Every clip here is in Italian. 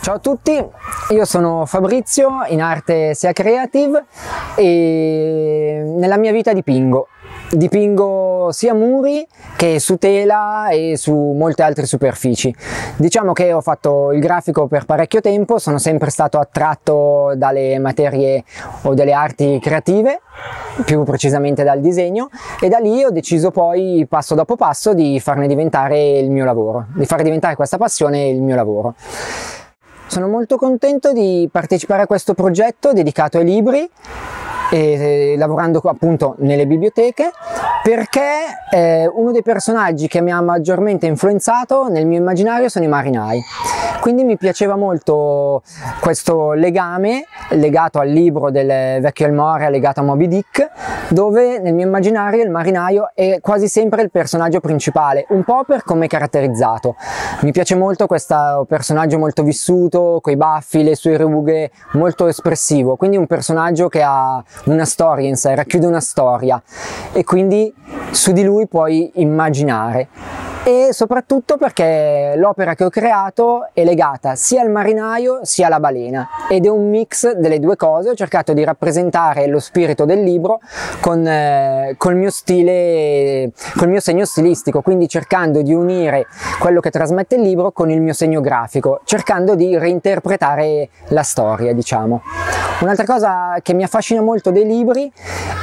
Ciao a tutti, io sono Fabrizio, in arte Sea Creative e nella mia vita dipingo sia muri che su tela e su molte altre superfici. Diciamo che ho fatto il grafico per parecchio tempo, sono sempre stato attratto dalle materie o delle arti creative, più precisamente dal disegno, e da lì ho deciso poi passo dopo passo di farne diventare il mio lavoro, di fare diventare questa passione il mio lavoro. Sono molto contento di partecipare a questo progetto dedicato ai libri e lavorando appunto nelle biblioteche, perché uno dei personaggi che mi ha maggiormente influenzato nel mio immaginario sono i marinai. Quindi mi piaceva molto questo legame legato al libro del Vecchio El Morra, legato a Moby Dick, dove nel mio immaginario il marinaio è quasi sempre il personaggio principale, un po' per come è caratterizzato. Mi piace molto questo personaggio molto vissuto, coi baffi, le sue rughe, molto espressivo, quindi un personaggio che ha una storia in sé, racchiude una storia e quindi su di lui puoi immaginare. E soprattutto perché l'opera che ho creato è legata sia al marinaio sia alla balena ed è un mix delle due cose. Ho cercato di rappresentare lo spirito del libro col mio stile, col mio segno stilistico, quindi cercando di unire quello che trasmette il libro con il mio segno grafico, cercando di reinterpretare la storia, diciamo. Un'altra cosa che mi affascina molto dei libri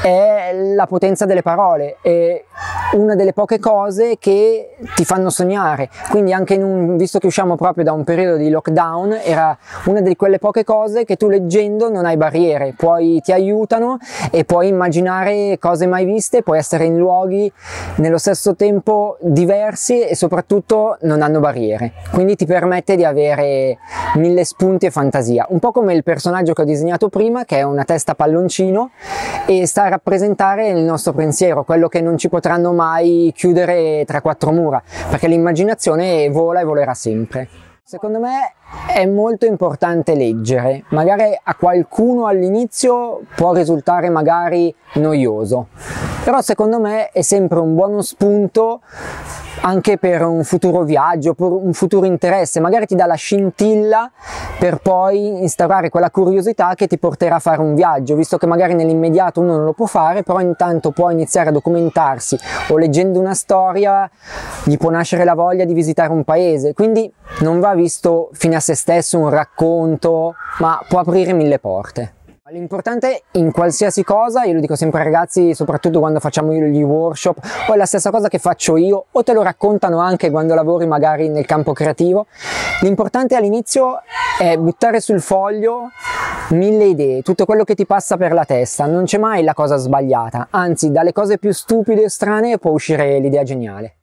è la potenza delle parole, è una delle poche cose che ti fanno sognare, quindi anche visto che usciamo proprio da un periodo di lockdown, era una di quelle poche cose che tu leggendo non hai barriere, ti aiutano e puoi immaginare cose mai viste, puoi essere in luoghi nello stesso tempo diversi e soprattutto non hanno barriere, quindi ti permette di avere mille spunti e fantasia, un po' come il personaggio che ho disegnato prima, che è una testa palloncino e sta a rappresentare il nostro pensiero, quello che non ci potranno mai chiudere tra quattro mura, perché l'immaginazione vola e volerà sempre. Secondo me è molto importante leggere, magari a qualcuno all'inizio può risultare magari noioso, però secondo me è sempre un buono spunto anche per un futuro viaggio, per un futuro interesse, magari ti dà la scintilla per poi instaurare quella curiosità che ti porterà a fare un viaggio, visto che magari nell'immediato uno non lo può fare, però intanto può iniziare a documentarsi o leggendo una storia gli può nascere la voglia di visitare un paese, quindi non va visto fine a se stesso un racconto, ma può aprire mille porte. L'importante in qualsiasi cosa, io lo dico sempre ai ragazzi, soprattutto quando facciamo gli workshop, o è la stessa cosa che faccio io, o te lo raccontano anche quando lavori magari nel campo creativo, l'importante all'inizio è buttare sul foglio mille idee, tutto quello che ti passa per la testa, non c'è mai la cosa sbagliata, anzi dalle cose più stupide e strane può uscire l'idea geniale.